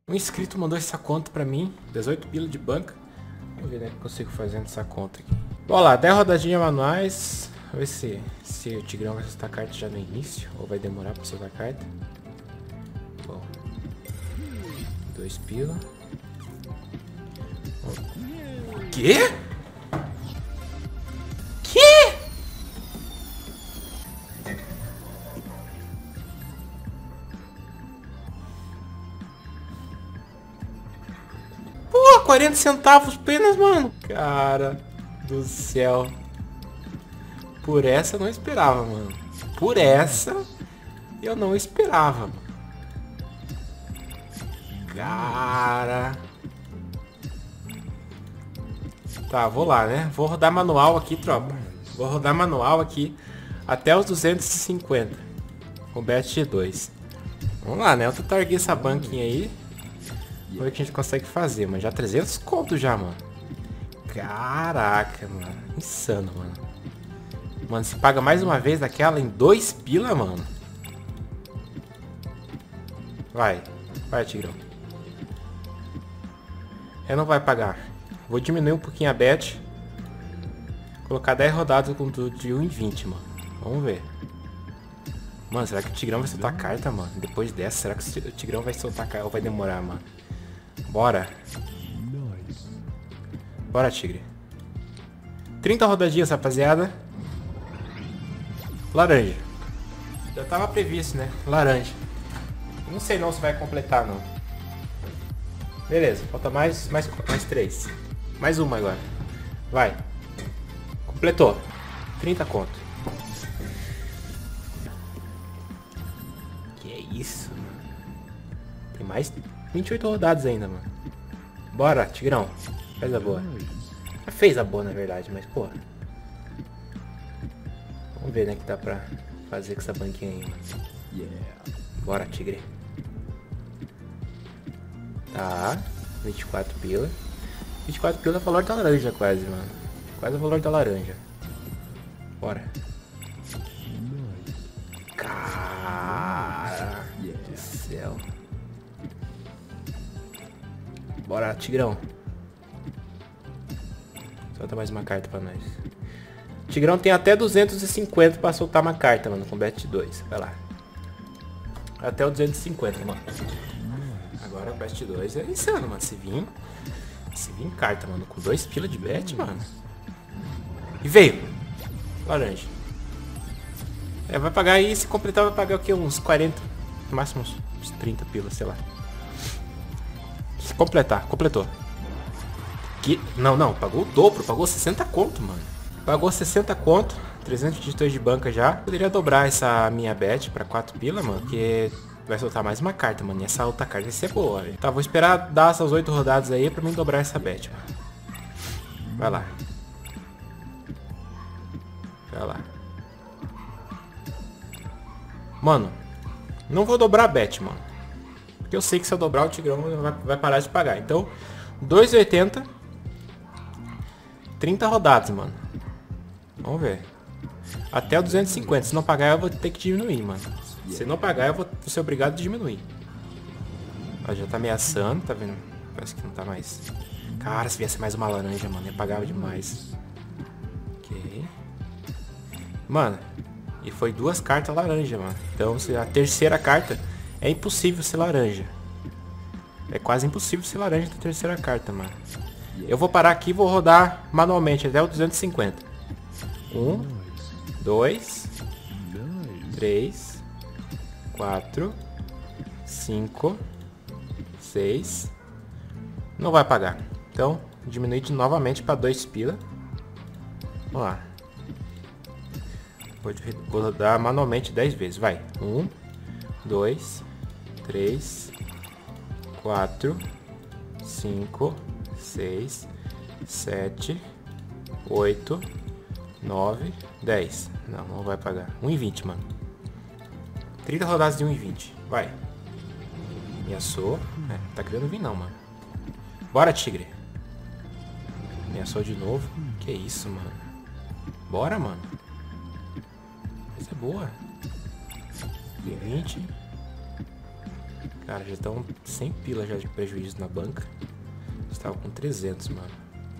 Um inscrito mandou essa conta pra mim, 18 pila de banca. Vamos ver, né, o que eu consigo fazer nessa conta aqui. Bom lá, 10 rodadinhas manuais. Vamos ver se o Tigrão vai soltar carta já no início, ou vai demorar pra soltar carta. Bom, 2 pila. O quê? Pô, 40 centavos apenas, mano. Cara do céu. Por essa eu não esperava, mano. Por essa eu não esperava, mano. Cara. Tá, vou lá, né? Vou rodar manual aqui, tropa. Vou rodar manual aqui até os 250. Com bet 2. Vamos lá, né? Eu targuei essa banquinha aí. Vamos ver o que a gente consegue fazer, mano. Já 300 conto já, mano. Caraca, mano. Insano, mano. Mano, se paga mais uma vez daquela em 2 pila, mano. Vai. Vai, Tigrão. Não vai pagar. Vou diminuir um pouquinho a bet. Colocar 10 rodadas com tudo de 1,20, mano. Vamos ver. Mano, será que o Tigrão vai soltar carta, mano? Depois dessa, será que o Tigrão vai soltar carta ou vai demorar, mano? Bora. Bora, Tigre. 30 rodadinhas, rapaziada. Laranja. Já tava previsto, né? Laranja. Não sei não se vai completar, não. Beleza, falta mais 3. Mais uma agora. Vai. Completou. 30 conto. Que é isso, mano. Tem mais 28 rodadas ainda, mano. Bora, Tigrão. Faz a boa. Já fez a boa, na verdade, mas, pô. Vamos ver, né, que dá pra fazer com essa banquinha aí, mano. Bora, Tigre. Tá. 24 pila. 24 pila é o valor da laranja quase, mano. Quase o valor da laranja. Bora. Cara do céu. Bora, Tigrão. Solta mais uma carta pra nós. Tigrão tem até 250 pra soltar uma carta, mano, com bet 2. Vai lá. Até o 250, mano. Agora o bet 2 é insano, mano. Se vir carta, mano, com 2 pila de bet, mano. E veio. Laranja. Vai pagar aí, se completar vai pagar o que? Uns 40. No máximo uns 30 pila, sei lá. Se completar, completou. Que? Não, pagou o dobro, pagou 60 conto, mano. Pagou 60 conto, 322 de banca já. Poderia dobrar essa minha bet pra 4 pila, mano, porque vai soltar mais uma carta, mano. E essa outra carta vai ser boa, velho. Tá, vou esperar dar essas 8 rodadas aí pra mim dobrar essa bet, mano. Vai lá. Vai lá. Mano, não vou dobrar a bet, mano. Porque eu sei que se eu dobrar o Tigrão vai parar de pagar. Então, 2,80. 30 rodadas, mano. Vamos ver. Até o 250. Se não pagar, eu vou ter que diminuir, mano. Se não pagar, eu vou ser obrigado a diminuir. Ó, já tá ameaçando, tá vendo? Parece que não tá mais. Cara, se viesse mais uma laranja, mano, ia pagar demais. Ok. Mano, e foi 2 cartas laranja, mano. Então, se a terceira carta é impossível ser laranja. É quase impossível ser laranja na terceira carta, mano. Eu vou parar aqui e vou rodar manualmente até o 250. 1, 2, 3, 4, 5, 6. Não vai pagar. Então, diminui novamente para 2 pila. Vamos lá. Vou rodar manualmente 10 vezes. Vai. 1, 2, 3, 4, 5, 6, 7, 8, 9, 10. Não vai pagar. 1,20, mano. 30 rodadas de 1,20. Vai. Ameaçou. Tá querendo vir não, mano. Bora, Tigre. Ameaçou de novo. Que isso, mano. Bora, mano. Essa é boa. 1,20. Cara, já estão 100 pila já de prejuízo na banca. Estava com 300, mano.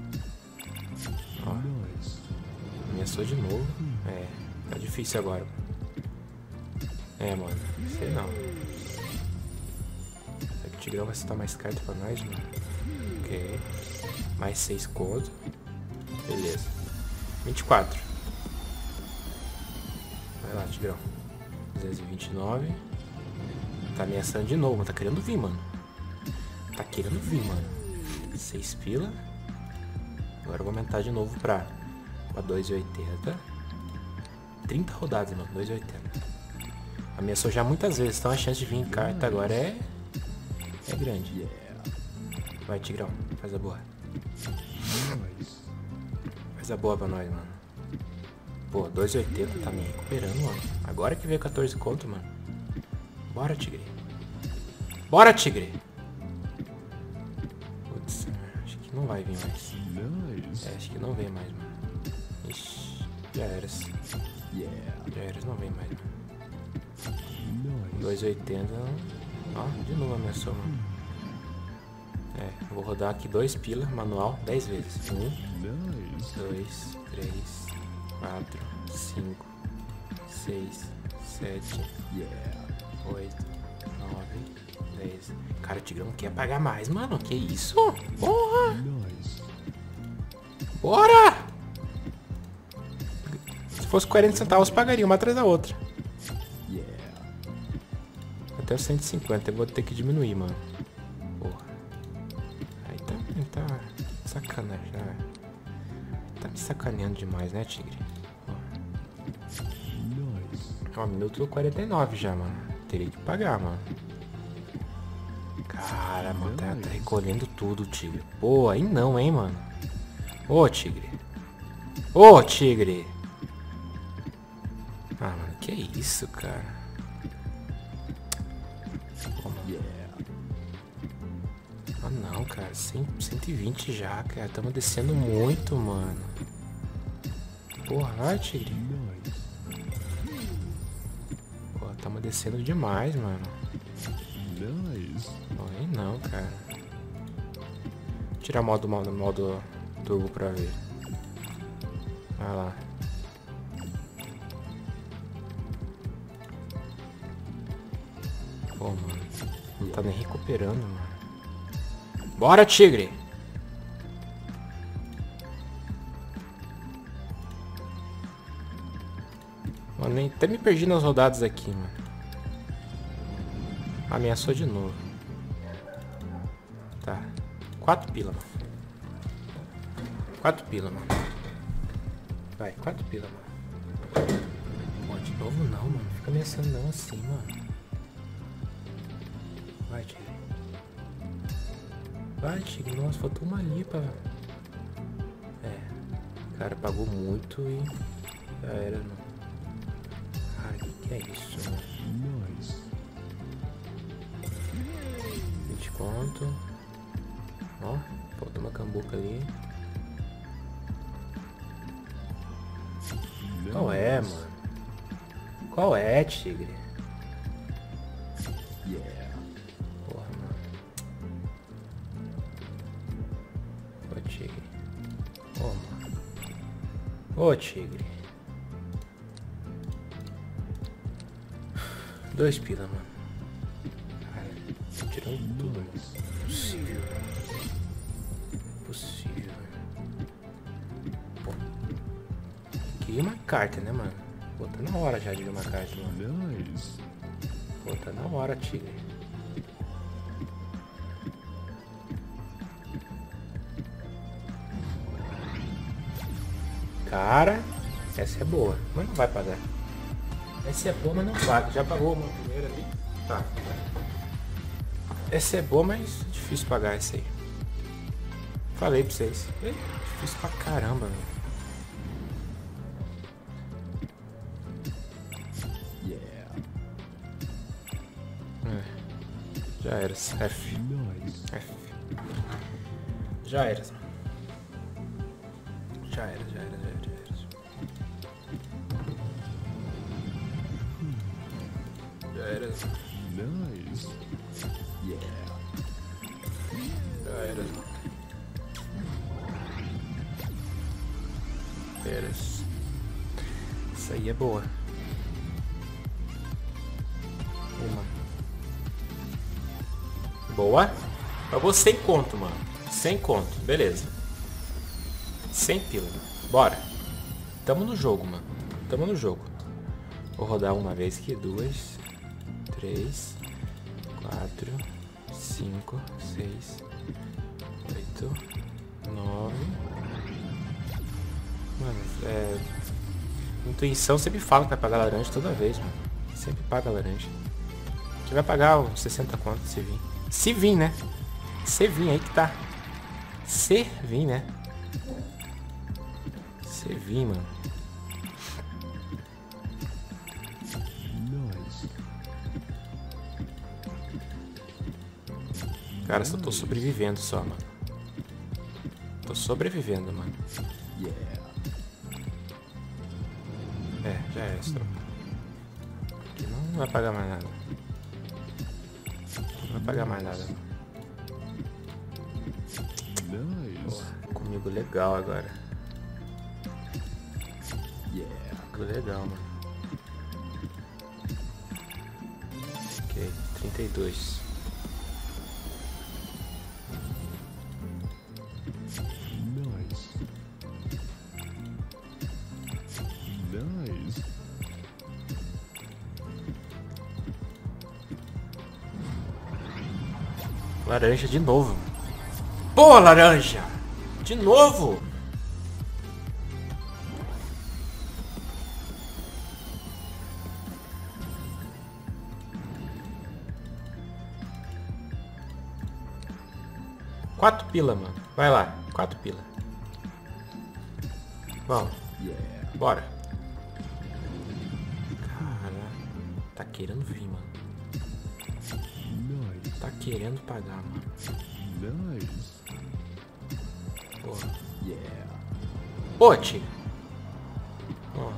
Ó. Ameaçou de novo. É, tá difícil agora. É, mano. Sei não. Será que o Tigrão vai citar mais carta pra nós, mano? Ok. Mais 6 conto. Beleza. 24. Vai lá, Tigrão. 229. Tá ameaçando de novo. Tá querendo vir, mano. Tá querendo vir, mano. 6 pila. Agora eu vou aumentar de novo pra 2,80. 30 rodadas, mano. 2,80. Ameaçou já muitas vezes, então a chance de vir em carta agora é grande. Vai, Tigrão. Faz a boa. Faz a boa pra nós, mano. Pô, 2,80 tá me recuperando, mano. Agora que veio 14 conto, mano. Bora, Tigre. Bora, Tigre. Putz, acho que não vai vir mais. É, acho que não vem mais, mano. Ixi, já era. Já era, não vem mais, mano. 2,80. Ó, de novo ameaçou, mano. É, vou rodar aqui 2 pila, manual, 10 vezes. 1, 2, 3, 4, 5, 6, 7, 8, 9, 10. Cara, o Tigrão quer pagar mais, mano. Que isso? Porra! Bora! Se fosse 40 centavos, pagaria uma atrás da outra. Até os 150, eu vou ter que diminuir, mano. Porra. Aí tá sacanagem, né? Tá me sacaneando demais, né, Tigre? Ó, minuto 49 já, mano. Teria que pagar, mano. Cara, mano, tá recolhendo tudo, Tigre. Pô, aí não, hein, mano. Ô, Tigre. Ô, Tigre. Ah, mano, que isso, cara. Ah, não, cara. 120 já, cara. Tamo descendo muito, mano. Porra, vai, Tigre. Pô, tamo descendo demais, mano. Aí não, cara. Vou tirar modo turbo pra ver. Vai lá. Pô, mano. Não tá nem recuperando, mano. Bora, Tigre! Mano, nem até me perdi nas rodadas aqui, mano. Ameaçou de novo. Tá. 4 pila, mano. 4 pila, mano. Vai, 4 pila, mano. Pô, de novo não, mano. Fica ameaçando não assim, mano. Vai, Tigre. Vai, Tigre. Nossa, faltou uma ali pra... É. Cara, pagou muito e... Já era, mano. Cara, que é isso, mano? 20 conto. Ó, falta uma cambuca ali. Qual é, mano? Qual é, Tigre? Porra, mano. Ô, Tigre. Ô, mano. Ô, Tigre. 2 pila, mano. Cara, tô tirando tudo, mano. Impossível, velho. Impossível, velho. Pô. Queria uma carta, né, mano? Pô, tá na hora já de ver uma carta, mano. Pô, tá na hora, Tigre. Cara, essa é boa, mas não vai pagar. Essa é boa, mas não paga. Já pagou uma primeira ali? Tá. Essa é boa, mas é difícil pagar essa aí. Falei pra vocês. É difícil pra caramba, velho. Já era. F. F. Já era. Já era. Já era. Já era. Peras. Isso aí é boa. Uma. Boa. Pagou 100 conto, mano. 100 conto. Beleza. 100 pila. Bora. Tamo no jogo, mano. Tamo no jogo. Vou rodar uma vez aqui. 2, 3, 4, 5, 6, 8, 9. Mano, intuição sempre fala que vai pagar laranja toda vez, mano. Sempre paga laranja. Que vai pagar uns 60 conto se vir. Se vir, né? Se vir aí que tá. Se vir, né? Se vir, mano. Cara, só tô sobrevivendo só, mano. Tô sobrevivendo, mano. Já é, só. Aqui não vai pagar mais nada. Não vai pagar mais nada. Pô, comigo legal agora. Comigo legal, mano. Ok, 32. Laranja de novo. Pô, laranja! De novo! Quatro pila, mano. Vai lá. 4 pila. Vamos. Bora. Cara, tá querendo vir, mano. Tá querendo pagar, mano. Porra. Pô, tio. Ó.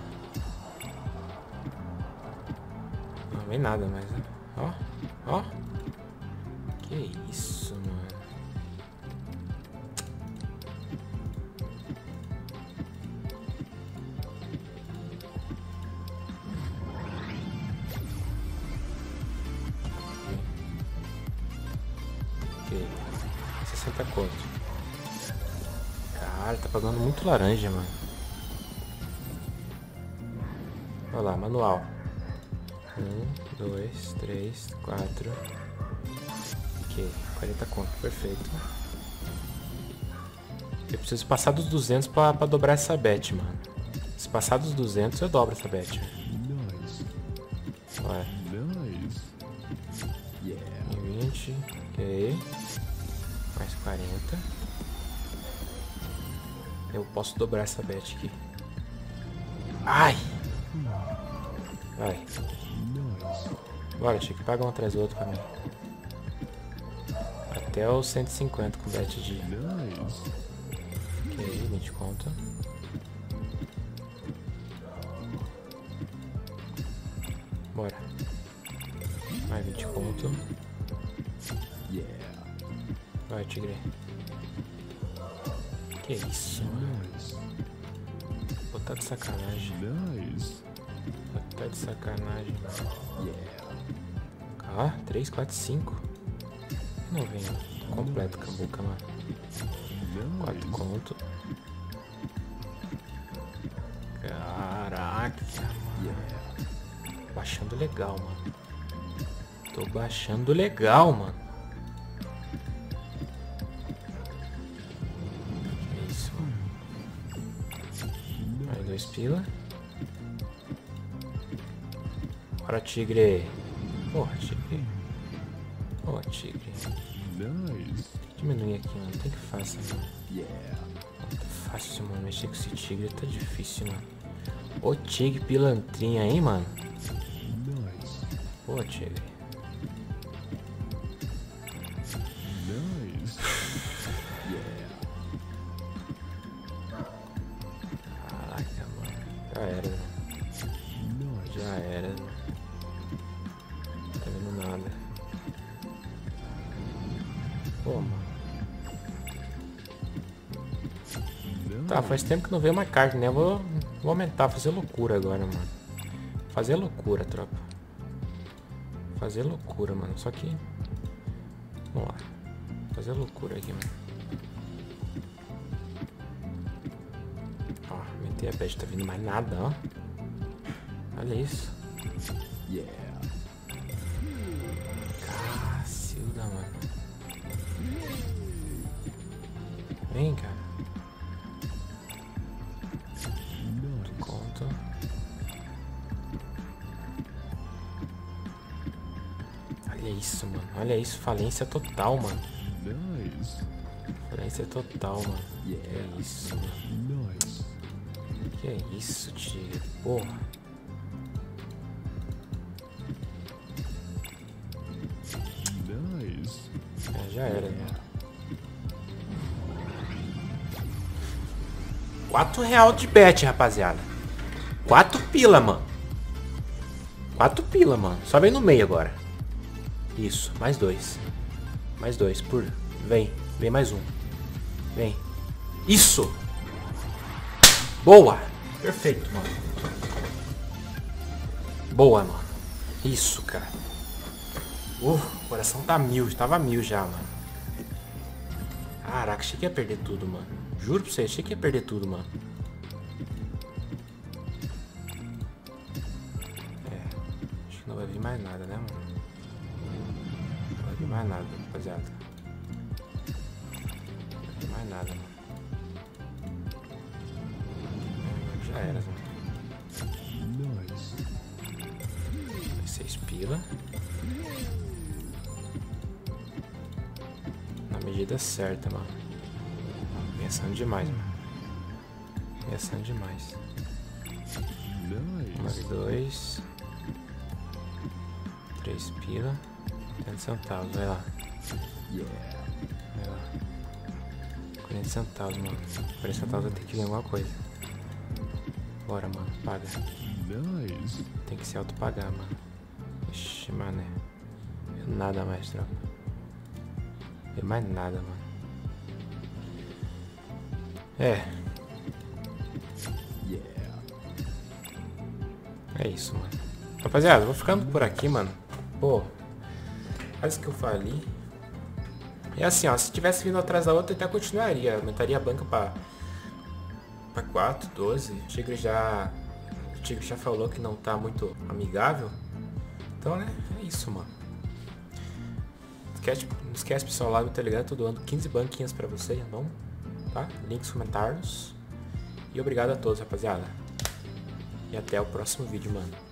Não vem nada mais, né? Ó. Ó. Que isso, mano. Ok. 60 conto. Cara, tá pagando muito laranja, mano. Olha lá, manual. 1, 2, 3, 4. Ok, 40 conto, perfeito. Eu preciso passar dos 200 pra dobrar essa bet, mano. Se passar dos 200, eu dobro essa bet. Ué. 20, ok. Mais 40. Eu posso dobrar essa bet aqui. Ai! Vai. Bora, Chico. Paga um atrás do outro pra mim. Até os 150 com bet de... Ok, 20 conto. Bora. Mais 20 conto. Vai, tigre. Que isso, mano? Pô, tá de sacanagem. Tá de sacanagem. Ah, 3, 4, 5. Não vem. Completo com a boca, mano. 4 conto. Caraca, mano. Baixando legal, mano. Tô baixando legal, mano. Que isso, mano. Mais 2 pila. Bora, tigre. Porra, tigre. Porra, tigre. Diminuir aqui, mano. Tem que fácil, mano. Tá fácil, mano. Mexer com esse tigre tá difícil, mano. Ô, tigre pilantrinha aí, mano. Pô, tigre. Caraca, mano. Já era, mano. Já era, mano. Não tá vendo nada. Tá, faz tempo que não veio uma carta, né? Vou aumentar, fazer loucura agora, mano. Fazer loucura, tropa. Fazer loucura, mano. Só que... Vamos lá. Fazer loucura aqui, mano. Ó, aumentei a bet, tá vindo mais nada, ó. Olha isso. Cacilda, mano. Vem, cara. Conta. Olha isso, mano. Olha isso. Falência total, mano. Falência total, mano. Que é isso, mano. Que é isso, tigre. Porra. É, já era, já. R$4 de bet, rapaziada. 4 pila, mano. 4 pila, mano. Só vem no meio agora. Isso, mais 2. Mais 2 por... Vem, vem mais um. Vem. Isso! Boa! Perfeito, mano. Boa, mano. Isso, cara. O coração tá 1000, tava 1000 já, mano. Caraca, achei que ia perder tudo, mano. Juro pra você, achei que ia perder tudo, mano. É, acho que não vai vir mais nada, né, mano? Não vai vir mais nada, rapaziada. Não vai vir mais nada, mano. Já era, mano. 6 pila. Na medida certa, mano. Pensando demais, mano. Pensando demais. Mais 2. 3 pila. 40 centavos, vai lá. Vai lá. 40 centavos, mano. 40 centavos eu tenho que ganhar alguma coisa. Bora, mano. Paga. Tem que se autopagar, mano. Ixi, mané. Nada mais, tropa. Não tem mais nada, mano. É. É isso, mano. Rapaziada, vou ficando por aqui, mano. Pô, quase que eu falei. É assim, ó. Se tivesse vindo atrás da outra, eu até continuaria. Aumentaria a banca pra 4, 12. O Tigre já falou que não tá muito amigável. Então, né? É isso, mano. Não esquece, pessoal, lá no Telegram, tô doando 15 banquinhas pra vocês, tá bom? Tá? Link nos comentários. E obrigado a todos, rapaziada. E até o próximo vídeo, mano.